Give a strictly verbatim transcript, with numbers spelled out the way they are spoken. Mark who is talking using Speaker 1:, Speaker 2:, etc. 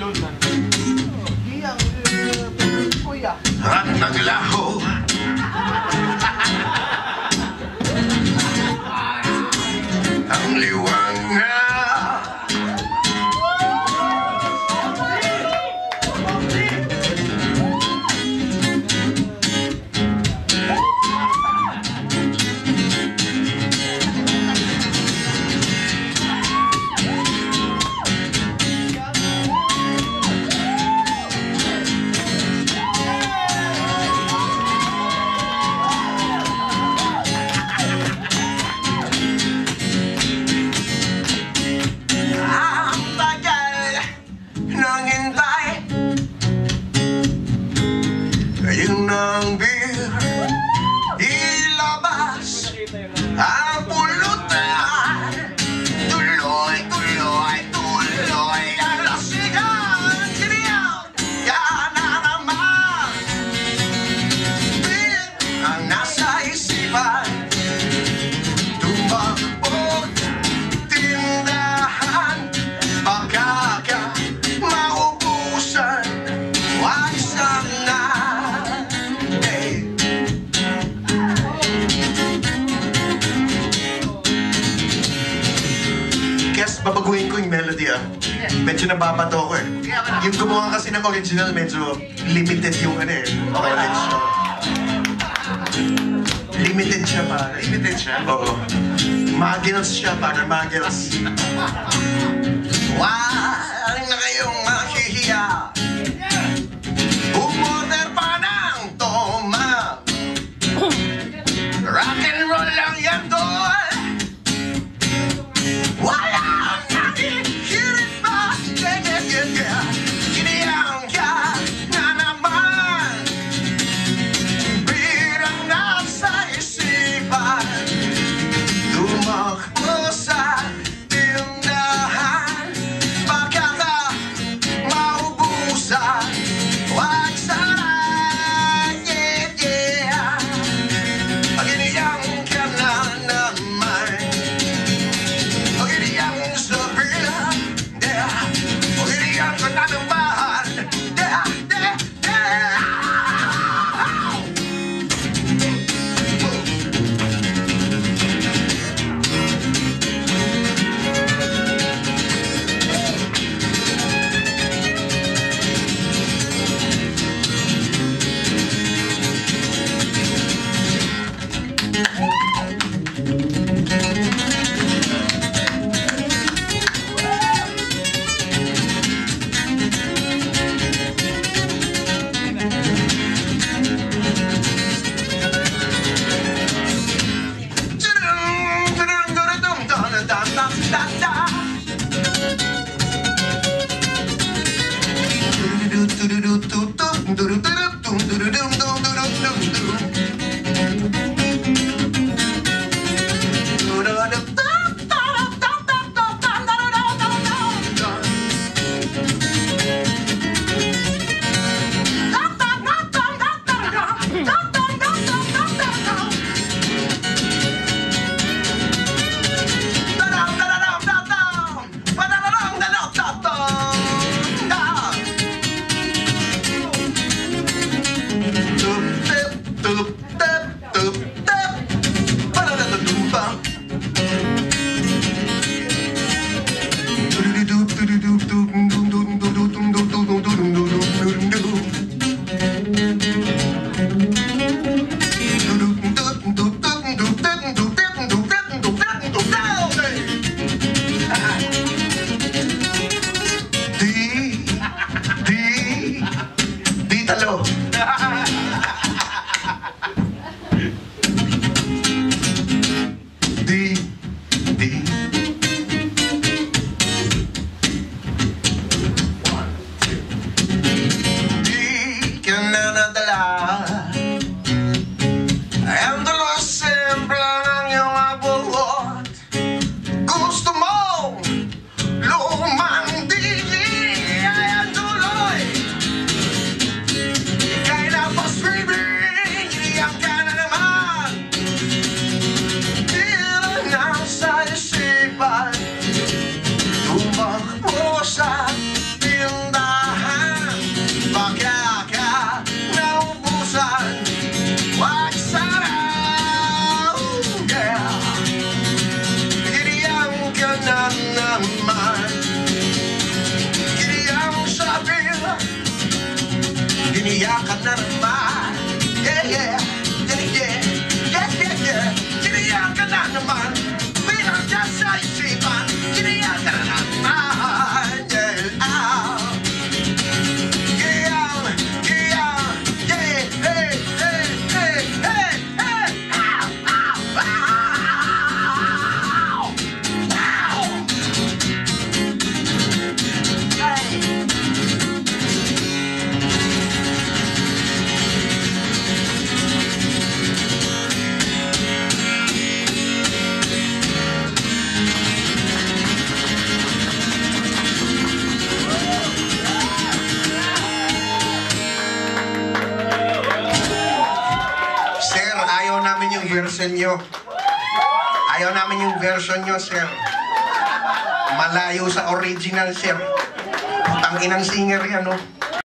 Speaker 1: Giyang, kuya.
Speaker 2: At naglaho ang liwanag. Ang pulutan, tuloy, tuloy, tuloy ang lasigan. Giyang, yan na naman ang nasa isipan. Tumakbog, tindahan, baka ka maubusan. Wag sana. Kess, babaguhin ko yung melody ah. Medyo nababato ko eh. Yung gumawa kasi ng original, medyo limited yung ano eh, knowledge. Limited siya para. Limited siya? Oo. Muggles siya para muggles. Wag na kayong mahihiya. Umorder pa ng toma. Rock and roll lang yan doon. Wala natin hirit pa. Yeah, yeah, yeah, yeah. Giyang ka na naman. Birang nasa isipan. Tumakbo sa tindahan. Bakit yung version nyo. Ayaw namin yung version nyo, sir. Malayo sa original, sir. Putang inang singer yan, no?